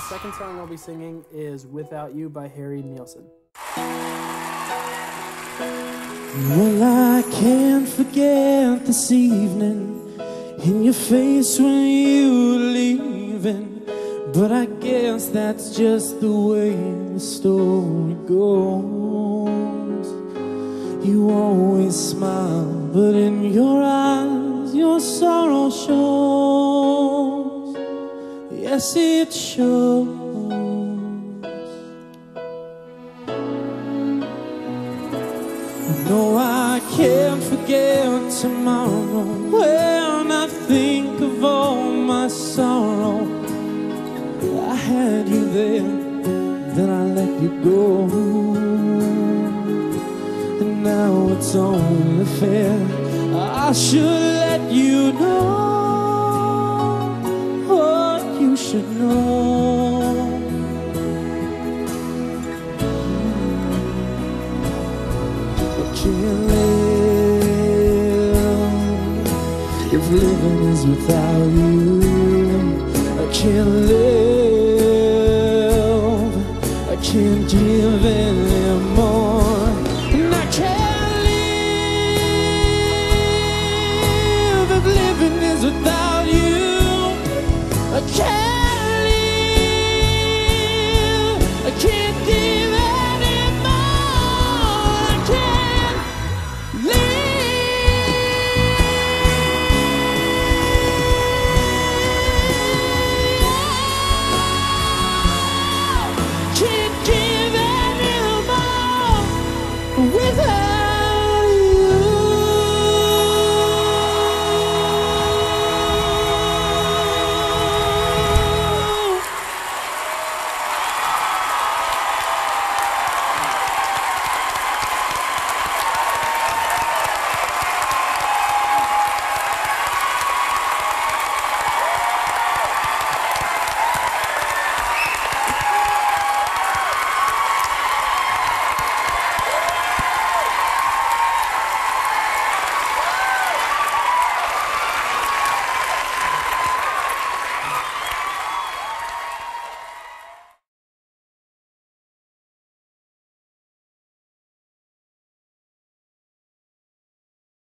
second song I'll be singing is Without You by Harry Nilsson. Well, I can't forget this evening in your face when you were leaving, but I guess that's just the way the story goes. You always smile, but in your eyes your sorrow shows. Yes, it shows. No, I can't forget tomorrow when I think of all my sorrow. I had you there, then I let you go, and now it's only fair I should let you know what you should know. I can't live if living is without you. I can't live, I can't give anymore, and I can't live if living is without you.